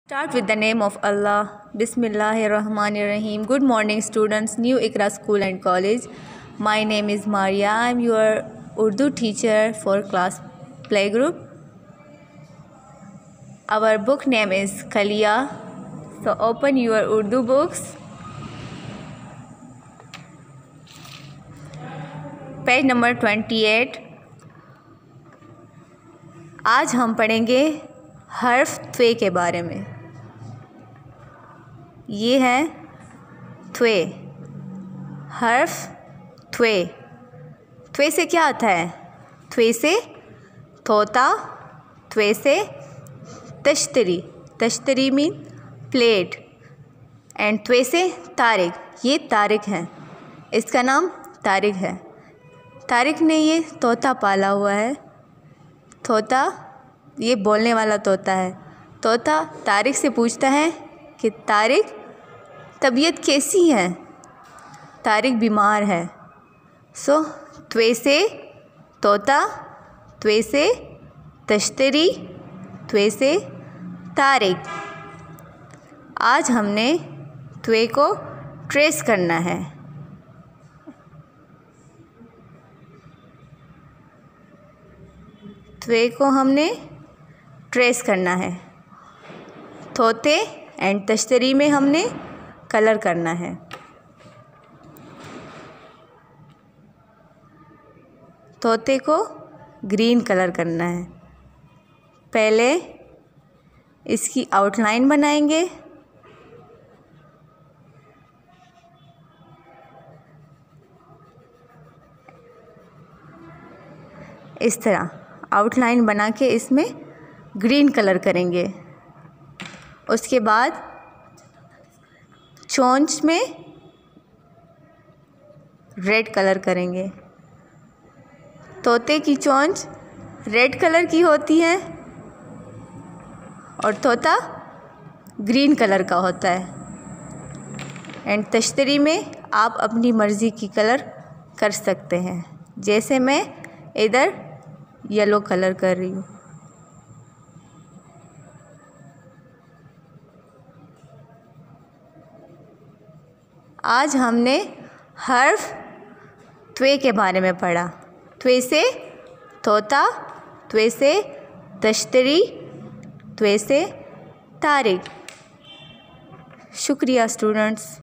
Start with the name of Allah. Bismillahirrahmanirrahim. Good morning, students. New Iqra School and College. My name is Maria. I am your Urdu teacher for class playgroup. Our book name is Kaliya. So open your Urdu books. Page number 28. आज हम पढ़ेंगे हर्फ त्वे के बारे में। ये है त्वे, हर्फ त्वे। त्वे से क्या आता है? त्वे से तोता, त्वे से तश्तरी, तश्तरी मीन प्लेट, एंड त्वे से तारिक। ये तारिक है, इसका नाम तारिक है। तारिक ने ये तोता पाला हुआ है। तोता ये बोलने वाला तोता है। तोता तारिक से पूछता है कि तारिक तबीयत कैसी है? तारिक बीमार है। सो त्वे से तोता, त्वे से तश्तरी, त्वे से तारिक। आज हमने त्वे को ट्रेस करना है। त्वे को हमने ट्रेस करना है। तोते एंड तश्तरी में हमने कलर करना है। तोते को ग्रीन कलर करना है। पहले इसकी आउटलाइन बनाएंगे। इस तरह आउटलाइन बना के इसमें ग्रीन कलर करेंगे। उसके बाद चोंच में रेड कलर करेंगे। तोते की चोंच रेड कलर की होती है और तोता ग्रीन कलर का होता है। एंड तश्तरी में आप अपनी मर्ज़ी की कलर कर सकते हैं, जैसे मैं इधर येलो कलर कर रही हूँ। आज हमने हर्फ त्वे के बारे में पढ़ा। त्वे से तोता, त्वे से तश्तरी, त्वे से तारिक। शुक्रिया स्टूडेंट्स।